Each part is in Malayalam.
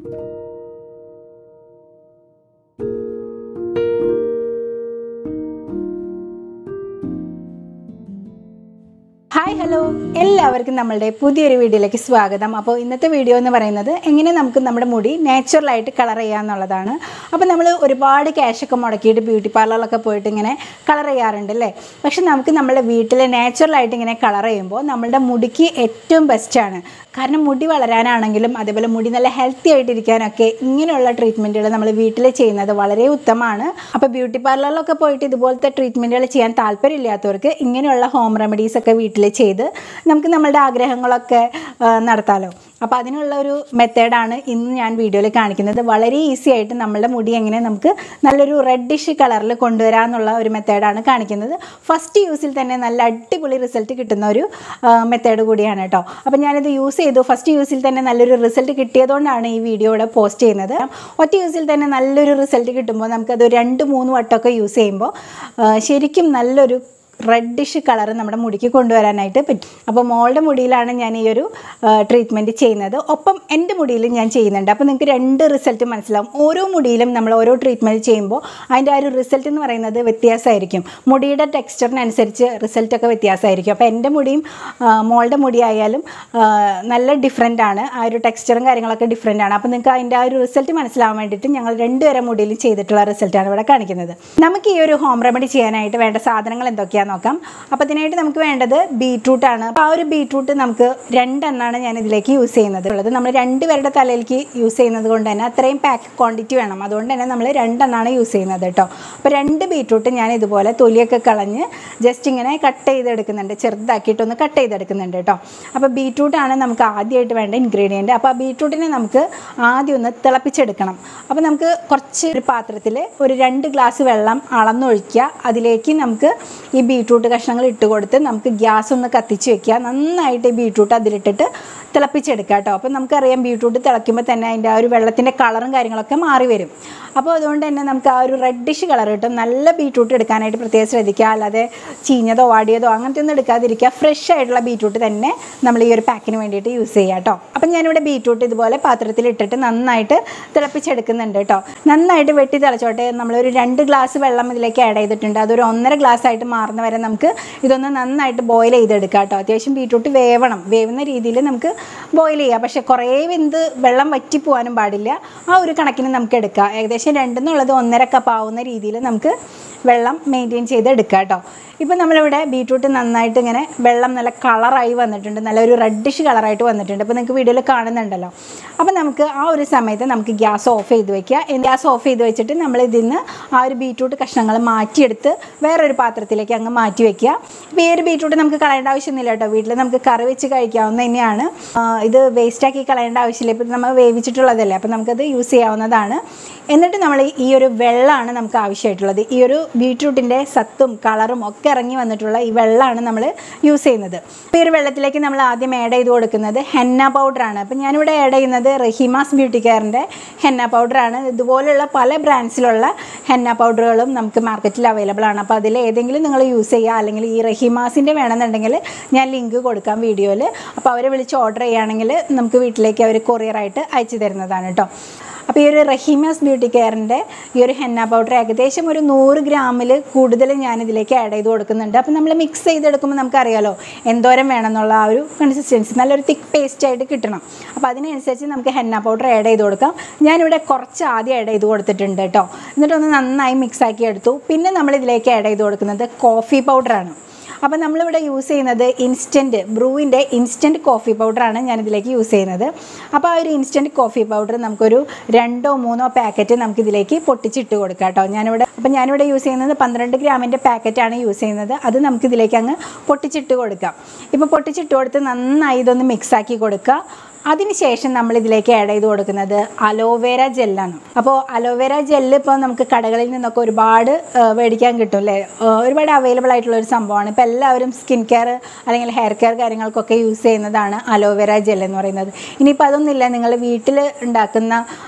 ഹായ് ഹലോ എല്ലാവർക്കും നമ്മളുടെ പുതിയൊരു വീഡിയോയിലേക്ക് സ്വാഗതം. അപ്പോൾ ഇന്നത്തെ വീഡിയോ എന്ന് പറയുന്നത് എങ്ങനെ നമുക്ക് നമ്മുടെ മുടി നാച്ചുറലായിട്ട് കളർ ചെയ്യാമെന്നുള്ളതാണ്. അപ്പോൾ നമ്മൾ ഒരുപാട് ക്യാഷൊക്കെ മുടക്കിയിട്ട് ബ്യൂട്ടി പാർലറിലൊക്കെ പോയിട്ട് ഇങ്ങനെ കളർ ചെയ്യാറുണ്ട് അല്ലേ. പക്ഷെ നമുക്ക് നമ്മുടെ വീട്ടിൽ നാച്ചുറലായിട്ട് ഇങ്ങനെ കളർ ചെയ്യുമ്പോൾ നമ്മളുടെ മുടിക്ക് ഏറ്റവും ബെസ്റ്റാണ്. കാരണം മുടി വളരാനാണെങ്കിലും അതേപോലെ മുടി നല്ല ഹെൽത്തി ആയിട്ടിരിക്കാനൊക്കെ ഇങ്ങനെയുള്ള ട്രീറ്റ്മെൻറ്റുകൾ നമ്മൾ വീട്ടിൽ ചെയ്യുന്നത് വളരെ ഉത്തമമാണ്. അപ്പോൾ ബ്യൂട്ടി പാർലറിലൊക്കെ പോയിട്ട് ഇതുപോലത്തെ ട്രീറ്റ്മെൻറ്റുകൾ ചെയ്യാൻ താല്പര്യമില്ലാത്തവർക്ക് ഇങ്ങനെയുള്ള ഹോം റെമഡീസൊക്കെ വീട്ടിൽ ചെയ്ത് നമുക്ക് നമ്മളുടെ ആഗ്രഹങ്ങളൊക്കെ നടത്താമല്ലോ. അപ്പോൾ അതിനുള്ള ഒരു മെത്തേഡാണ് ഇന്ന് ഞാൻ വീഡിയോയിൽ കാണിക്കുന്നത്. വളരെ ഈസി ആയിട്ട് നമ്മളുടെ മുടി എങ്ങനെ നമുക്ക് നല്ലൊരു റെഡിഷ് കളറിൽ കൊണ്ടുവരാമെന്നുള്ള ഒരു മെത്തേഡാണ് കാണിക്കുന്നത്. ഫസ്റ്റ് യൂസിൽ തന്നെ നല്ല അടിപൊളി റിസൾട്ട് കിട്ടുന്ന ഒരു മെത്തേഡ് കൂടിയാണ് കേട്ടോ. അപ്പോൾ ഞാനിത് യൂസ് ചെയ്തു. ഫസ്റ്റ് യൂസിൽ തന്നെ നല്ലൊരു റിസൾട്ട് കിട്ടിയതുകൊണ്ടാണ് ഈ വീഡിയോ ഇവിടെ പോസ്റ്റ് ചെയ്യുന്നത്. ഒറ്റ യൂസിൽ തന്നെ നല്ലൊരു റിസൾട്ട് കിട്ടുമ്പോൾ നമുക്കത് 2-3 വട്ടമൊക്കെ യൂസ് ചെയ്യുമ്പോൾ ശരിക്കും നല്ലൊരു റെഡിഷ് കളർ നമ്മുടെ മുടിക്ക് കൊണ്ടുവരാനായിട്ട് പറ്റും. അപ്പോൾ മോളുടെ മുടിയിലാണ് ഞാൻ ഈ ഒരു ട്രീറ്റ്മെൻറ്റ് ചെയ്യുന്നത്. ഒപ്പം എൻ്റെ മുടിയിലും ഞാൻ ചെയ്യുന്നുണ്ട്. അപ്പോൾ നിങ്ങൾക്ക് 2 റിസൾട്ട് മനസ്സിലാവും. ഓരോ മുടിയിലും നമ്മൾ ഓരോ ട്രീറ്റ്മെൻറ്റ് ചെയ്യുമ്പോൾ അതിൻ്റെ ആ ഒരു റിസൾട്ട് എന്ന് പറയുന്നത് വ്യത്യാസമായിരിക്കും. മുടിയുടെ ടെക്സ്ചറിനനുസരിച്ച് റിസൾട്ടൊക്കെ വ്യത്യാസമായിരിക്കും. അപ്പോൾ എൻ്റെ മുടിയും മോളുടെ മുടിയായാലും നല്ല ഡിഫറെൻ്റ് ആണ്. ആ ഒരു ടെക്സ്ചറും കാര്യങ്ങളൊക്കെ ഡിഫറെൻ്റ് ആണ്. അപ്പോൾ നിങ്ങൾക്ക് അതിൻ്റെ ആ ഒരു റിസൾട്ട് മനസ്സിലാവാൻ വേണ്ടിയിട്ട് ഞങ്ങൾ 2 പേരെ മുടിയിലും ചെയ്തിട്ടുള്ള റിസൾട്ടാണ് ഇവിടെ കാണിക്കുന്നത്. നമുക്ക് ഈ ഒരു ഹോം റെമഡി ചെയ്യാനായിട്ട് വേണ്ട സാധനങ്ങൾ എന്തൊക്കെയാണ് നോക്കാം. അപ്പോൾ ഇതിനായിട്ട് നമുക്ക് വേണ്ടത് ബീട്രൂട്ടാണ്. അപ്പോൾ ആ ഒരു ബീട്രൂട്ട് നമുക്ക് 2 എണ്ണമാണ് ഞാൻ ഇതിലേക്ക് യൂസ് ചെയ്യുന്നത്. നമ്മൾ 2 പേരുടെ തലയിലേക്ക് യൂസ് ചെയ്യുന്നത് കൊണ്ട് തന്നെ അത്രയും പാക്ക് ക്വാണ്ടിറ്റി വേണം. അതുകൊണ്ട് തന്നെ നമ്മൾ 2 എണ്ണമാണ് യൂസ് ചെയ്യുന്നത് കേട്ടോ. അപ്പോൾ 2 ബീട്രൂട്ട് ഞാൻ ഇതുപോലെ തൊലിയൊക്കെ കളഞ്ഞ് ജസ്റ്റ് ഇങ്ങനെ കട്ട് ചെയ്തെടുക്കുന്നുണ്ട്. ചെറുതാക്കിയിട്ടൊന്ന് കട്ട് ചെയ്തെടുക്കുന്നുണ്ട് കേട്ടോ. അപ്പോൾ ബീട്രൂട്ടാണ് നമുക്ക് ആദ്യമായിട്ട് വേണ്ട ഇൻഗ്രീഡിയൻറ്റ്. അപ്പോൾ ആ ബീട്രൂട്ടിനെ നമുക്ക് ആദ്യം ഒന്ന് തിളപ്പിച്ചെടുക്കണം. അപ്പോൾ നമുക്ക് കുറച്ച് ഒരു പാത്രത്തിൽ ഒരു 2 ഗ്ലാസ് വെള്ളം അളന്നൊഴിക്കുക. അതിലേക്ക് നമുക്ക് ഈ ബീട്രൂട്ട് കഷ്ണങ്ങൾ ഇട്ട് കൊടുത്ത് നമുക്ക് ഗ്യാസ് ഒന്ന് കത്തിച്ച് വെക്കുക. നന്നായിട്ട് ഈ ബീട്രൂട്ട് അതിലിട്ടിട്ട് തിളപ്പിച്ചെടുക്കുക കേട്ടോ. അപ്പോൾ നമുക്കറിയാം ബീട്രൂട്ട് തിളയ്ക്കുമ്പോൾ തന്നെ അതിൻ്റെ ആ ഒരു വെള്ളത്തിൻ്റെ കളറും കാര്യങ്ങളൊക്കെ മാറി വരും. അപ്പോൾ അതുകൊണ്ട് തന്നെ നമുക്ക് ആ ഒരു റെഡിഷ് കളർ കിട്ടും. നല്ല ബീട്രൂട്ട് എടുക്കാനായിട്ട് പ്രത്യേകം ശ്രദ്ധിക്കുക. അല്ലാതെ ചീഞ്ഞതോ വാടിയതോ അങ്ങനത്തെ ഒന്നും എടുക്കാതിരിക്കുക. ഫ്രഷ് ആയിട്ടുള്ള ബീട്രൂട്ട് തന്നെ നമ്മൾ ഈ ഒരു പാക്കിന് വേണ്ടിയിട്ട് യൂസ് ചെയ്യുക കേട്ടോ. അപ്പം ഞാനിവിടെ ബീട്രൂട്ട് ഇതുപോലെ പാത്രത്തിൽ ഇട്ടിട്ട് നന്നായിട്ട് തിളപ്പിച്ചെടുക്കുന്നുണ്ട് കേട്ടോ. നന്നായിട്ട് വെട്ടി തിളച്ചോട്ടെ. നമ്മളൊരു 2 ഗ്ലാസ് വെള്ളം ഇതിലേക്ക് ആഡ് ചെയ്തിട്ടുണ്ട്. അതൊരു 1.5 ഗ്ലാസ് ആയിട്ട് മാറുന്ന വരെ നമുക്ക് ഇതൊന്ന് നന്നായിട്ട് ബോയിൽ ചെയ്തെടുക്കാം കേട്ടോ. അത്യാവശ്യം ബീട്രൂട്ട് വേവുന്ന രീതിയിൽ നമുക്ക് ബോയിൽ ചെയ്യുക. പക്ഷേ കുറേ വെള്ളം വറ്റി പോകാനും പാടില്ല. ആ ഒരു കണക്കിന് നമുക്ക് എടുക്കാം. ഏകദേശം 2 എന്നുള്ളത് 1.5 കപ്പ് ആവുന്ന രീതിയിൽ നമുക്ക് വെള്ളം മെയിൻറ്റെയിൻ ചെയ്ത് എടുക്കാം കേട്ടോ. ഇപ്പോൾ നമ്മളിവിടെ ബീട്രൂട്ട് നന്നായിട്ട് ഇങ്ങനെ വെള്ളം നല്ല കളറായി വന്നിട്ടുണ്ട്. നല്ലൊരു റെഡിഷ് കളറായിട്ട് വന്നിട്ടുണ്ട്. അപ്പോൾ നിങ്ങൾക്ക് വീഡിയോയിൽ കാണുന്നുണ്ടല്ലോ. അപ്പോൾ നമുക്ക് ആ ഒരു സമയത്ത് നമുക്ക് ഗ്യാസ് ഓഫ് ചെയ്ത് വയ്ക്കുക. ഗ്യാസ് ഓഫ് ചെയ്ത് വെച്ചിട്ട് നമ്മൾ ഇതിൽ നിന്ന് ആ ഒരു ബീട്രൂട്ട് കഷ്ണങ്ങൾ മാറ്റിയെടുത്ത് വേറൊരു പാത്രത്തിലേക്ക് അങ്ങ് മാറ്റി വയ്ക്കുക. അപ്പോൾ ഈ ഒരു ബീട്രൂട്ട് നമുക്ക് കളയേണ്ട ആവശ്യമൊന്നുമില്ല കേട്ടോ. വീട്ടിൽ നമുക്ക് കറി വെച്ച് കഴിക്കാവുന്ന തന്നെയാണ്. ഇത് വേസ്റ്റാക്കി കളയേണ്ട ആവശ്യമില്ല. ഇപ്പോൾ നമ്മൾ വേവിച്ചിട്ടുള്ളതല്ലേ. അപ്പോൾ നമുക്കത് യൂസ് ചെയ്യാവുന്നതാണ്. എന്നിട്ട് നമ്മൾ ഈ ഒരു വെള്ളമാണ് നമുക്ക് ആവശ്യമായിട്ടുള്ളത്. ഈ ഒരു ബീട്രൂട്ടിൻ്റെ സത്തും കളറും ഒക്കെ ഇറങ്ങി വന്നിട്ടുള്ള ഈ വെള്ളമാണ് നമ്മൾ യൂസ് ചെയ്യുന്നത്. അപ്പോൾ ഈ ഒരു വെള്ളത്തിലേക്ക് നമ്മൾ ആദ്യം ആഡ് ചെയ്ത് കൊടുക്കുന്നത് ഹെന്ന പൗഡറാണ്. അപ്പോൾ ഞാനിവിടെ ആഡ് ചെയ്യുന്നത് റഹീമാസ് ബ്യൂട്ടി കെയറിൻ്റെ ഹെന്ന പൗഡറാണ്. ഇതുപോലുള്ള പല ബ്രാൻഡ്സിലുള്ള ഹെന്ന പൗഡറുകളും നമുക്ക് മാർക്കറ്റിൽ അവൈലബിൾ ആണ്. അപ്പോൾ അതിൽ ഏതെങ്കിലും നിങ്ങൾ യൂസ് ചെയ്യുക. അല്ലെങ്കിൽ ഈ റഹീമാസിൻ്റെ വേണമെന്നുണ്ടെങ്കിൽ ഞാൻ ലിങ്ക് കൊടുക്കാം വീഡിയോയിൽ. അപ്പോൾ അവരെ വിളിച്ച് ഓർഡർ ചെയ്യുകയാണെങ്കിൽ നമുക്ക് വീട്ടിലേക്ക് അവർ കൊറിയറായിട്ട് അയച്ചു തരുന്നതാണ് കേട്ടോ. അപ്പോൾ ഈ ഒരു റഹീമാസ് ബ്യൂട്ടി കെയറിൻ്റെ ഈ ഒരു ഹെന്ന പൗഡർ ഏകദേശം ഒരു 100 ഗ്രാമിൽ കൂടുതൽ ഞാനിതിലേക്ക് ആഡ് ചെയ്ത് കൊടുക്കുന്നുണ്ട്. അപ്പോൾ നമ്മൾ മിക്സ് ചെയ്തെടുക്കുമ്പോൾ നമുക്കറിയാലോ എന്തോരം വേണമെന്നുള്ള ആ ഒരു കൺസിസ്റ്റൻസി നല്ലൊരു തിക്ക് പേസ്റ്റ് ആയിട്ട് കിട്ടണം. അപ്പോൾ അതിനനുസരിച്ച് നമുക്ക് ഹെന്ന പൗഡർ ആഡ് ചെയ്ത് കൊടുക്കാം. ഞാനിവിടെ കുറച്ച് ആദ്യം ആഡ് ചെയ്ത് കൊടുത്തിട്ടുണ്ട് കേട്ടോ. എന്നിട്ടൊന്ന് നന്നായി മിക്സാക്കി എടുത്തു. പിന്നെ നമ്മളിതിലേക്ക് ആഡ് ചെയ്ത് കൊടുക്കുന്നത് കോഫി പൗഡറാണ്. അപ്പോൾ നമ്മളിവിടെ യൂസ് ചെയ്യുന്നത് ബ്രൂവിൻ്റെ ഇൻസ്റ്റൻറ്റ് കോഫി പൗഡറാണ് ഞാനിതിലേക്ക് യൂസ് ചെയ്യുന്നത്. അപ്പോൾ ആ ഒരു ഇൻസ്റ്റൻറ്റ് കോഫി പൗഡർ നമുക്കൊരു 2-3 പാക്കറ്റ് നമുക്കിതിലേക്ക് പൊട്ടിച്ചിട്ട് കൊടുക്കാം കേട്ടോ. ഞാനിവിടെ യൂസ് ചെയ്യുന്നത് 12 ഗ്രാമിൻ്റെ പാക്കറ്റാണ് യൂസ് ചെയ്യുന്നത്. അത് നമുക്കിതിലേക്ക് അങ്ങ് പൊട്ടിച്ചിട്ട് കൊടുക്കാം. ഇപ്പോൾ പൊട്ടിച്ചിട്ട് കൊടുത്ത് നന്നായി ഇതൊന്ന് മിക്സാക്കി കൊടുക്കുക. അതിനുശേഷം നമ്മളിതിലേക്ക് ആഡ് ചെയ്ത് കൊടുക്കുന്നത് അലോവേര ജെല്ലാണ്. അപ്പോൾ അലോവേര ജെല്ല് ഇപ്പോൾ നമുക്ക് കടകളിൽ നിന്നൊക്കെ ഒരുപാട് മേടിക്കാൻ കിട്ടും അല്ലേ. ഒരുപാട് അവൈലബിൾ ആയിട്ടുള്ളൊരു സംഭവമാണ്. ഇപ്പോൾ എല്ലാവരും സ്കിൻ കെയർ അല്ലെങ്കിൽ ഹെയർ കെയർ കാര്യങ്ങൾക്കൊക്കെ യൂസ് ചെയ്യുന്നതാണ് അലോവേര ജെൽ എന്ന് പറയുന്നത്. ഇനിയിപ്പോൾ അതൊന്നുമില്ല, നിങ്ങൾ വീട്ടിൽ ഉണ്ടാക്കുന്ന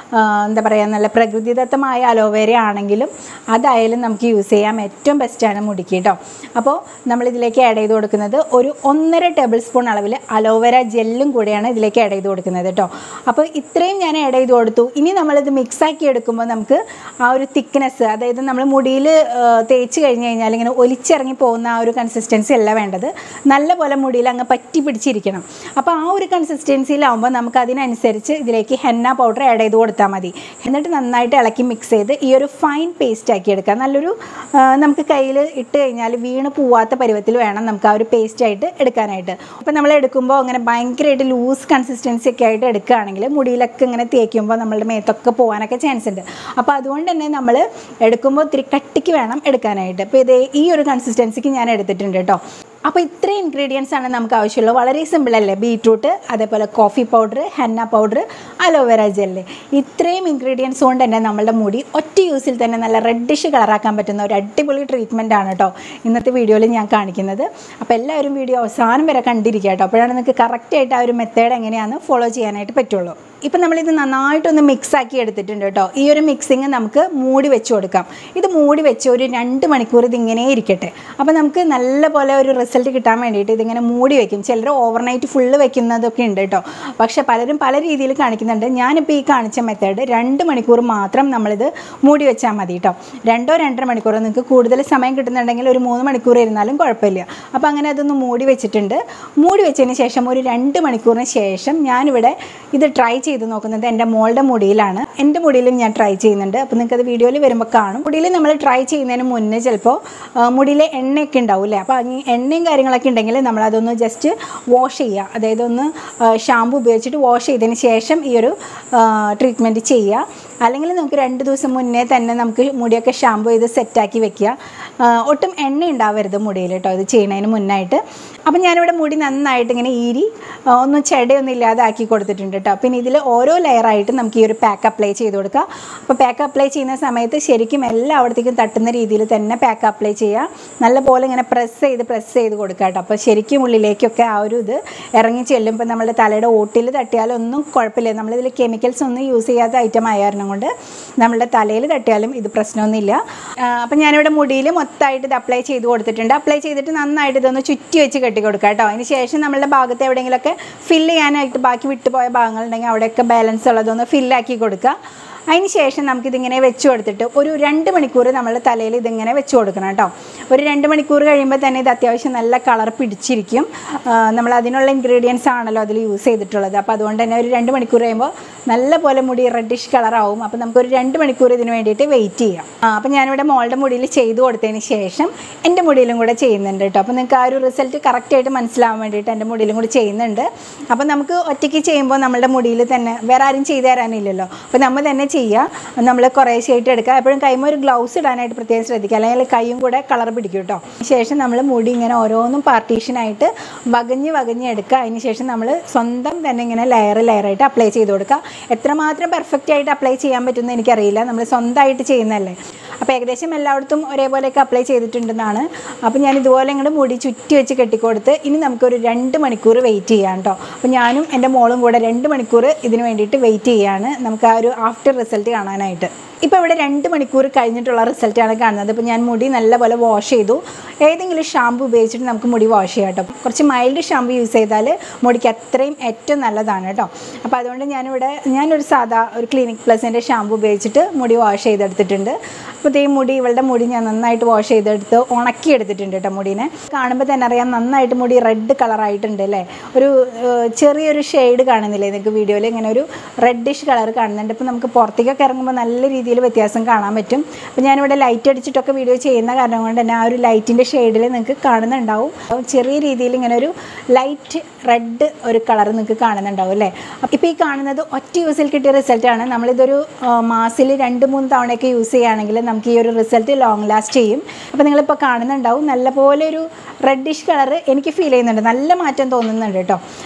എന്താ പറയുക നല്ല പ്രകൃതിദത്തമായ അലോവേര ആണെങ്കിലും അതായാലും നമുക്ക് യൂസ് ചെയ്യാം. ഏറ്റവും ബെസ്റ്റാണ് മുടിക്ക് കേട്ടോ. അപ്പോൾ നമ്മളിതിലേക്ക് ആഡ് ചെയ്ത് കൊടുക്കുന്നത് ഒരു 1.5 ടേബിൾ സ്പൂൺ അളവിൽ അലോവേര ജെല്ലും കൂടെയാണ് ഇതിലേക്ക് ആഡ് ചെയ്ത് കൊടുക്കുന്നത് കേട്ടോ. അപ്പോൾ ഇത്രയും ഞാൻ ആഡ് ചെയ്ത് കൊടുത്തു. ഇനി നമ്മളിത് മിക്സാക്കി എടുക്കുമ്പോൾ നമുക്ക് ആ ഒരു തിക്നെസ്, അതായത് നമ്മൾ മുടിയിൽ തേച്ച് കഴിഞ്ഞ് കഴിഞ്ഞാൽ ഇങ്ങനെ ഒലിച്ചിറങ്ങി പോകുന്ന ആ ഒരു കൺസിസ്റ്റൻസി അല്ല വേണ്ടത്. നല്ലപോലെ മുടിയിൽ അങ്ങ് പറ്റി പിടിച്ചിരിക്കണം. അപ്പോൾ ആ ഒരു കൺസിസ്റ്റൻസിയിലാവുമ്പോൾ നമുക്ക് അതിനനുസരിച്ച് ഇതിലേക്ക് ഹെന്ന പൗഡർ ആഡ് ചെയ്ത് കൊടുത്താൽ മതി. എന്നിട്ട് നന്നായിട്ട് ഇളക്കി മിക്സ് ചെയ്ത് ഈ ഒരു ഫൈൻ പേസ്റ്റ് ആക്കി എടുക്കാം. നല്ലൊരു നമുക്ക് കയ്യിൽ ഇട്ട് കഴിഞ്ഞാൽ വീണ് പോവാത്ത പരുവത്തിൽ വേണം നമുക്ക് ആ ഒരു പേസ്റ്റ് ആയിട്ട് എടുക്കാനായിട്ട്. അപ്പോൾ നമ്മൾ എടുക്കുമ്പോൾ അങ്ങനെ ഭയങ്കരമായിട്ട് ലൂസ് കൺസിസ്റ്റൻസി ഒക്കെ ആയിട്ട് എടുക്കുകയാണെങ്കിൽ മുടിയിലൊക്കെ ഇങ്ങനെ തേക്കുമ്പോൾ നമ്മളുടെ മേത്തൊക്കെ പോകാനൊക്കെ ചാൻസ് ഉണ്ട്. അപ്പോൾ അതുകൊണ്ട് തന്നെ നമ്മൾ എടുക്കുമ്പോൾ ഇത്തിരി കട്ടിക്ക് വേണം എടുക്കാനായിട്ട്. അപ്പോൾ ഇത് ഈ ഒരു കൺസിസ്റ്റൻസിക്ക് ഞാൻ എടുത്തിട്ടുണ്ട് കേട്ടോ. അപ്പോൾ ഇത്രയും ഇൻഗ്രീഡിയൻസ് ആണ് നമുക്ക് ആവശ്യമുള്ളത്. വളരെ സിമ്പിളല്ലേ? ബീറ്റ്റൂട്ട്, അതേപോലെ coffee powder, henna powder, aloe vera gel, ഇത്രയും ഇൻഗ്രീഡിയൻസ് കൊണ്ട് തന്നെ നമ്മളുടെ മുടി ഒറ്റ യൂസിൽ തന്നെ നല്ല റെഡിഷ് കളറാക്കാൻ പറ്റുന്ന ഒരു അടിപൊളി ട്രീറ്റ്മെൻ്റ് ആണ് കേട്ടോ ഇന്നത്തെ വീഡിയോയിൽ ഞാൻ കാണിക്കുന്നത്. അപ്പോൾ എല്ലാവരും വീഡിയോ അവസാനം വരെ കണ്ടിരിക്കുക കേട്ടോ. അപ്പോഴാണ് നിങ്ങൾക്ക് കറക്റ്റായിട്ട് ആ ഒരു മെത്തേഡ് എങ്ങനെയാണെന്ന് ഫോളോ ചെയ്യാനായിട്ട് പറ്റുള്ളൂ. ഇപ്പം നമ്മളിത് നന്നായിട്ടൊന്ന് മിക്സാക്കി എടുത്തിട്ടുണ്ട് കേട്ടോ. ഈ ഒരു മിക്സിങ് നമുക്ക് മൂടി വെച്ച് കൊടുക്കാം. ഇത് മൂടി വെച്ച് ഒരു 2 മണിക്കൂർ ഇതിങ്ങനെ ഇരിക്കട്ടെ. അപ്പോൾ നമുക്ക് നല്ല പോലെ ഒരു റിസൾട്ട് കിട്ടാൻ വേണ്ടിയിട്ട് ഇതിങ്ങനെ മൂടി വെക്കും. ചിലർ ഓവർനൈറ്റ് ഫുള്ള് വെക്കുന്നതൊക്കെ ഉണ്ട് കേട്ടോ. പക്ഷേ പലരും പല രീതിയിൽ കാണിക്കുന്നുണ്ട്. ഞാനിപ്പോൾ ഈ കാണിച്ച മെത്തേഡ് 2 മണിക്കൂർ മാത്രം നമ്മളിത് മൂടി വെച്ചാൽ മതി കേട്ടോ. 2-2.5 മണിക്കൂർ, നിങ്ങൾക്ക് കൂടുതൽ സമയം കിട്ടുന്നുണ്ടെങ്കിൽ ഒരു 3 മണിക്കൂർ ഇരുന്നാലും കുഴപ്പമില്ല. അപ്പോൾ അങ്ങനെ അതൊന്ന് മൂടി വെച്ചിട്ടുണ്ട്. മൂടി വെച്ചതിന് ശേഷം ഒരു 2 മണിക്കൂറിന് ശേഷം ഞാനിവിടെ ഇത് ട്രൈ ചെയ്ത് നോക്കുന്നത് എൻ്റെ മോളുടെ മുടിയിലാണ്. എൻ്റെ മുടിയിലും ഞാൻ ട്രൈ ചെയ്യുന്നുണ്ട്. അപ്പോൾ നിങ്ങൾക്കത് വീഡിയോയിൽ വരുമ്പോൾ കാണും. മുടിയിൽ നമ്മൾ ട്രൈ ചെയ്യുന്നതിന് മുന്നേ ചിലപ്പോൾ മുടിയിലെ എണ്ണയൊക്കെ ഉണ്ടാവില്ലേ? അപ്പോൾ ഈ എണ്ണയും കാര്യങ്ങളൊക്കെ ഉണ്ടെങ്കിൽ നമ്മളതൊന്ന് ജസ്റ്റ് വാഷ് ചെയ്യുക. അതായത് ഒന്ന് ഷാമ്പു ഉപയോഗിച്ചിട്ട് വാഷ് ചെയ്തതിന് ശേഷം ഈ ഒരു ട്രീറ്റ്മെൻറ്റ് ചെയ്യുക. അല്ലെങ്കിൽ നമുക്ക് 2 ദിവസം മുന്നേ തന്നെ നമുക്ക് മുടിയൊക്കെ ഷാമ്പു ചെയ്ത് സെറ്റാക്കി വെക്കുക. ഒട്ടും എണ്ണ ഉണ്ടാവരുത് മുടിയിൽ കേട്ടോ ഇത് ചെയ്യുന്നതിന് മുന്നായിട്ട്. അപ്പം ഞാനിവിടെ മുടി നന്നായിട്ട് ഇങ്ങനെ ഈരി ഒന്നും ചെടയൊന്നും ഇല്ലാതാക്കി കൊടുത്തിട്ടുണ്ട് കേട്ടോ. പിന്നെ ഇതിൽ ഓരോ ലെയറായിട്ട് നമുക്ക് ഈ ഒരു പാക്ക് അപ്ലൈ ചെയ്ത് കൊടുക്കുക. അപ്പോൾ പാക്ക് അപ്ലൈ ചെയ്യുന്ന സമയത്ത് ശരിക്കും എല്ലായിടത്തേക്കും തട്ടുന്ന രീതിയിൽ തന്നെ പാക്ക് അപ്ലൈ ചെയ്യുക. നല്ലപോലെ ഇങ്ങനെ പ്രസ് ചെയ്ത് കൊടുക്കുക കേട്ടോ. അപ്പോൾ ശരിക്കും ഉള്ളിലേക്കൊക്കെ ആ ഒരു ഇത് ഇറങ്ങി ചെല്ലും. ഇപ്പോൾ നമ്മുടെ തലയുടെ ഓട്ടിൽ തട്ടിയാലൊന്നും കുഴപ്പമില്ല. നമ്മളിതിൽ കെമിക്കൽസ് ഒന്നും യൂസ് ചെയ്യാത്ത ഐറ്റം ആയ കാരണം കൊണ്ട് നമ്മളുടെ തലയിൽ തട്ടിയാലും ഇത് പ്രശ്നമൊന്നുമില്ല. അപ്പം ഞാനിവിടെ മുടിയിൽ മൊത്തമായിട്ട് ഇത് അപ്ലൈ ചെയ്ത് കൊടുത്തിട്ടുണ്ട്. അപ്ലൈ ചെയ്തിട്ട് നന്നായിട്ട് ഇതൊന്ന് ചുറ്റി വെച്ച് കെട്ടി കൊടുക്കുക കേട്ടോ. അതിന് ശേഷം നമ്മളുടെ ഭാഗത്ത് എവിടെയെങ്കിലുമൊക്കെ ഫില്ല് ചെയ്യാനായിട്ട് ബാക്കി വിട്ടുപോയ ഭാഗങ്ങളുണ്ടെങ്കിൽ അവിടെയൊക്കെ ബാലൻസ് ഉള്ളതൊന്ന് ഫില്ലാക്കി കൊടുക്കുക. അതിന് ശേഷം നമുക്കിതിങ്ങനെ വെച്ച് കൊടുത്തിട്ട് ഒരു 2 മണിക്കൂർ നമ്മൾ തലയിൽ ഇതിങ്ങനെ വെച്ച് കൊടുക്കണം കേട്ടോ. ഒരു 2 മണിക്കൂർ കഴിയുമ്പോൾ തന്നെ ഇത് അത്യാവശ്യം നല്ല കളർ പിടിച്ചിരിക്കും. നമ്മൾ അതിനുള്ള ഇൻഗ്രീഡിയൻസ് ആണല്ലോ അതിൽ യൂസ് ചെയ്തിട്ടുള്ളത്. അപ്പോൾ അതുകൊണ്ട് തന്നെ ഒരു 2 മണിക്കൂർ കഴിയുമ്പോൾ നല്ല പോലെ മുടി റെഡിഷ് കളറാവും. അപ്പോൾ നമുക്കൊരു 2 മണിക്കൂർ ഇതിന് വേണ്ടിയിട്ട് വെയിറ്റ് ചെയ്യാം. അപ്പോൾ ഞാനിവിടെ മോളുടെ മുടിയിൽ ചെയ്ത് കൊടുത്തതിന് ശേഷം എൻ്റെ മുടിയിലും കൂടെ ചെയ്യുന്നുണ്ട് കേട്ടോ. അപ്പോൾ നിങ്ങൾക്ക് ആ ഒരു റിസൾട്ട് കറക്റ്റായിട്ട് മനസ്സിലാവാൻ വേണ്ടിയിട്ട് എൻ്റെ മുടിയിലും കൂടി ചെയ്യുന്നുണ്ട്. അപ്പോൾ നമുക്ക് ഒറ്റയ്ക്ക് ചെയ്യുമ്പോൾ നമ്മളുടെ മുടിയിൽ തന്നെ വേറെ ആരും ചെയ്തു തരാനില്ലല്ലോ. അപ്പോൾ നമ്മൾ തന്നെ ചെയ്യുക. നമ്മൾ കുറേശ്ശായിട്ട് എടുക്കുക. എപ്പോഴും കൈമ ഒരു ഗ്ലൗസ് ഇടാനായിട്ട് പ്രത്യേകം ശ്രദ്ധിക്കുക, അല്ലെങ്കിൽ കൈയും കൂടെ കളർ പിടിക്കും കേട്ടോ. ശേഷം നമ്മൾ മുടി ഇങ്ങനെ ഓരോന്നും പാർട്ടീഷനായിട്ട് വകഞ്ഞ് എടുക്കുക. അതിന് ശേഷം നമ്മൾ സ്വന്തം തന്നെ ഇങ്ങനെ ലെയറായിട്ട് അപ്ലൈ ചെയ്ത് കൊടുക്കുക. എത്രമാത്രം പെർഫെക്റ്റ് ആയിട്ട് അപ്ലൈ ചെയ്യാൻ പറ്റുമെന്ന് എനിക്കറിയില്ല, നമ്മൾ സ്വന്തമായിട്ട് ചെയ്യുന്നതല്ലേ. അപ്പോൾ ഏകദേശം എല്ലായിടത്തും ഒരേപോലെയൊക്കെ അപ്ലൈ ചെയ്തിട്ടുണ്ടെന്നാണ്. അപ്പോൾ ഞാൻ ഇതുപോലെ ഇങ്ങോട്ട് മുടി ചുറ്റി വെച്ച് കെട്ടിക്കൊടുത്ത് ഇനി നമുക്കൊരു 2 മണിക്കൂർ വെയിറ്റ് ചെയ്യാം കേട്ടോ. അപ്പോൾ ഞാനും എൻ്റെ മോളും കൂടെ 2 മണിക്കൂർ ഇതിന് വേണ്ടിയിട്ട് വെയിറ്റ് ചെയ്യുകയാണ്, നമുക്ക് ആ ഒരു ആഫ്റ്റർ റിസൾട്ട് കാണാനായിട്ട്. ഇപ്പോൾ ഇവിടെ 2 മണിക്കൂർ കഴിഞ്ഞിട്ടുള്ള റിസൾട്ടാണ് കാണുന്നത്. ഇപ്പോൾ ഞാൻ മുടി നല്ലപോലെ വാഷ് ചെയ്തു. ഏതെങ്കിലും ഷാമ്പു ഉപയോഗിച്ചിട്ട് നമുക്ക് മുടി വാഷ് ചെയ്യാം കേട്ടോ. കുറച്ച് മൈൽഡ് ഷാമ്പു യൂസ് ചെയ്താൽ മുടിക്ക് അത്രയും ഏറ്റവും നല്ലതാണ് കേട്ടോ. അപ്പോൾ അതുകൊണ്ട് ഞാനൊരു സാധാ ഒരു ക്ലിനിക് പ്ലസിൻ്റെ ഷാമ്പു ഉപയോഗിച്ചിട്ട് മുടി വാഷ് ചെയ്തെടുത്തിട്ടുണ്ട്. അപ്പോൾ ഈ ഇവളുടെ മുടി ഞാൻ നന്നായിട്ട് വാഷ് ചെയ്തെടുത്ത് ഉണക്കി എടുത്തിട്ടുണ്ട് കേട്ടോ. മുടീനെ കാണുമ്പോൾ തന്നെ അറിയാം നന്നായിട്ട് മുടി റെഡ് കളറായിട്ടുണ്ട് അല്ലേ. ഒരു ചെറിയൊരു ഷെയ്ഡ് കാണുന്നില്ലേ നിങ്ങൾക്ക് വീഡിയോയിൽ? ഇങ്ങനെ ഒരു റെഡിഷ് കളർ കാണുന്നുണ്ട്. ഇപ്പോൾ നമുക്ക് പുറത്തേക്കൊക്കെ ഇറങ്ങുമ്പോൾ നല്ല രീതിയിൽ വ്യത്യാസം കാണാൻ പറ്റും. അപ്പോൾ ഞാനിവിടെ ലൈറ്റ് അടിച്ചിട്ടൊക്കെ വീഡിയോ ചെയ്യുന്ന കാരണം കൊണ്ട് തന്നെ ആ ഒരു ലൈറ്റിൻ്റെ ഷെയ്ഡിൽ നിങ്ങൾക്ക് കാണുന്നുണ്ടാവും. ചെറിയ രീതിയിൽ ഇങ്ങനെ ഒരു ലൈറ്റ് റെഡ് ഒരു കളർ നിങ്ങൾക്ക് കാണുന്നുണ്ടാവും അല്ലേ. ഇപ്പോൾ ഈ കാണുന്നത് ഒറ്റ യൂസിൽ കിട്ടിയ റിസൾട്ടാണ്. നമ്മളിതൊരു മാസത്തിൽ 2-3 തവണയൊക്കെ യൂസ് ചെയ്യുകയാണെങ്കിൽ നമുക്ക് ഈ ഒരു റിസൾട്ട് ലോങ് ലാസ്റ്റ് ചെയ്യും. അപ്പോൾ നിങ്ങളിപ്പോൾ കാണുന്നുണ്ടാവും നല്ലപോലെ ഒരു റെഡിഷ് കളർ എനിക്ക് ഫീൽ ചെയ്യുന്നുണ്ട്, നല്ല മാറ്റം തോന്നുന്നുണ്ട് കേട്ടോ.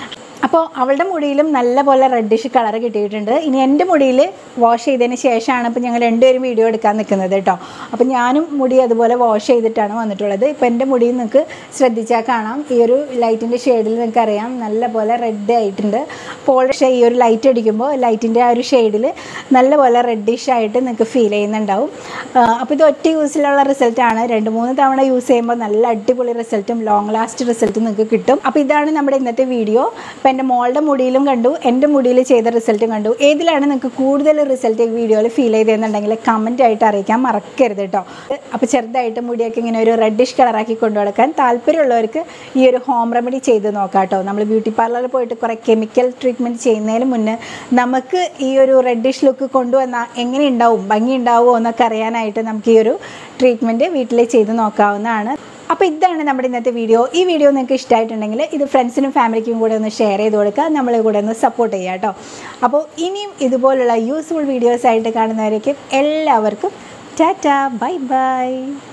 അപ്പോൾ അവളുടെ മുടിയിലും നല്ലപോലെ റെഡിഷ് കളർ കിട്ടിയിട്ടുണ്ട്. ഇനി എൻ്റെ മുടിയിൽ വാഷ് ചെയ്തതിന് ശേഷമാണ് ഇപ്പോൾ ഞങ്ങൾ രണ്ടുപേരും വീഡിയോ എടുക്കാൻ നിൽക്കുന്നത് കേട്ടോ. അപ്പോൾ ഞാനും മുടി അതുപോലെ വാഷ് ചെയ്തിട്ടാണ് വന്നിട്ടുള്ളത്. ഇപ്പോൾ എൻ്റെ മുടിയിൽ നിങ്ങൾക്ക് ശ്രദ്ധിച്ചാൽ കാണാം, ഈ ഒരു ലൈറ്റിൻ്റെ ഷെയ്ഡിൽ നിങ്ങൾക്ക് അറിയാം നല്ലപോലെ റെഡ് ആയിട്ടുണ്ട്. അപ്പോൾ പക്ഷേ ഈ ഒരു ലൈറ്റ് അടിക്കുമ്പോൾ ലൈറ്റിൻ്റെ ആ ഒരു ഷെയ്ഡിൽ നല്ലപോലെ റെഡിഷ് ആയിട്ട് നിങ്ങൾക്ക് ഫീൽ ചെയ്യുന്നുണ്ടാവും. അപ്പോൾ ഇത് ഒറ്റ യൂസിലുള്ള റിസൾട്ടാണ്. 2-3 തവണ യൂസ് ചെയ്യുമ്പോൾ നല്ല അടിപൊളി റിസൾട്ടും ലോങ് ലാസ്റ്റ് റിസൾട്ടും നിങ്ങൾക്ക് കിട്ടും. അപ്പോൾ ഇതാണ് നമ്മുടെ ഇന്നത്തെ വീഡിയോ. അപ്പോൾ എൻ്റെ മോളുടെ മുടിയിലും കണ്ടു, എൻ്റെ മുടിയിൽ ചെയ്ത റിസൾട്ടും കണ്ടു. ഏതിലാണ് നിങ്ങൾക്ക് കൂടുതൽ റിസൾട്ട് ഈ വീഡിയോയിൽ ഫീൽ ചെയ്തതെന്നുണ്ടെങ്കിൽ കമൻറ്റ് ആയിട്ട് അറിയിക്കാൻ മറക്കരുത് കേട്ടോ. അപ്പോൾ ചെറുതായിട്ട് മുടിയൊക്കെ ഇങ്ങനെ ഒരു റെഡിഷ് കളറാക്കി കൊണ്ടുനടക്കാൻ താല്പര്യമുള്ളവർക്ക് ഈ ഒരു ഹോം റെമഡി ചെയ്ത് നോക്കാം കേട്ടോ. നമ്മൾ ബ്യൂട്ടി പാർലറിൽ പോയിട്ട് കുറേ കെമിക്കൽ ട്രീറ്റ്മെൻറ്റ് ചെയ്യുന്നതിന് മുന്നേ നമുക്ക് ഈ ഒരു റെഡിഷ് ലുക്ക് കൊണ്ടുവന്നാൽ എങ്ങനെ ഉണ്ടാവും, ഭംഗി ഉണ്ടാവുമോ എന്നൊക്കെ അറിയാനായിട്ട് നമുക്ക് ഈ ഒരു ട്രീറ്റ്മെൻറ്റ് വീട്ടിൽ ചെയ്ത് നോക്കാവുന്നതാണ്. അപ്പോൾ ഇതാണ് നമ്മുടെ ഇന്നത്തെ വീഡിയോ. ഈ വീഡിയോ നിങ്ങൾക്ക് ഇഷ്ടമായിട്ടുണ്ടെങ്കിൽ ഇത് ഫ്രണ്ട്സിനും ഫാമിലിക്കും കൂടെ ഒന്ന് ഷെയർ ചെയ്ത് കൊടുക്കുക, നമ്മളെ കൂടെ ഒന്ന് സപ്പോർട്ട് ചെയ്യുക കേട്ടോ. അപ്പോൾ ഇനിയും ഇതുപോലുള്ള യൂസ്ഫുൾ വീഡിയോസായിട്ട് കാണുന്നവരേക്കും എല്ലാവർക്കും ടാറ്റാ, ബൈ ബൈ.